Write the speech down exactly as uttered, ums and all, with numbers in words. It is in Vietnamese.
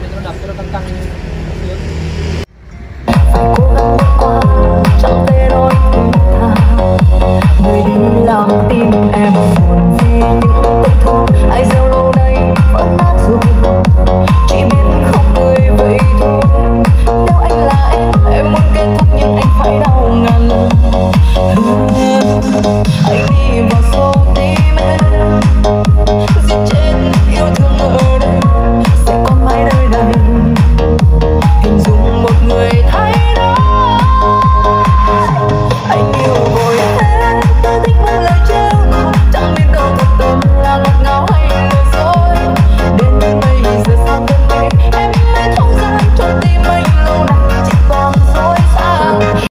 để cho nó đập cho nó căng căng sướng. Cố gắng vượt qua chẳng thể nói người đi làm tim em buồn vì những tổn thương ai gieo lâu nay vẫn nát rồi, chỉ biết không cười vậy thôi. Nếu anh là em em muốn kết thúc nhưng anh phải đau ngàn. Anh đi vào số